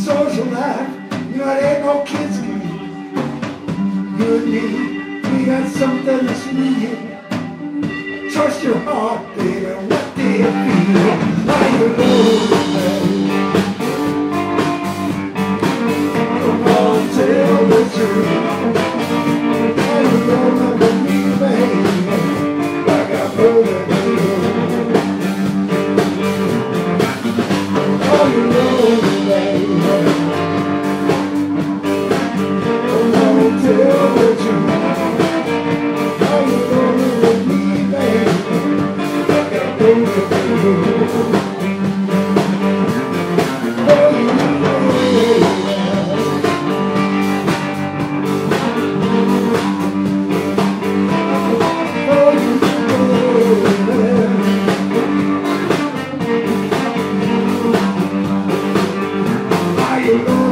social life, you know it ain't no kids game. You and me, we got something to see. Trust your heart, baby, what do you feel? Why you lonely? Come on, tell the truth. Why you lonely with me, baby? Like I brother to you. Why you lonely, baby? Come on, tell the truth. Why you lonely with me, baby? Like I brother to you. You know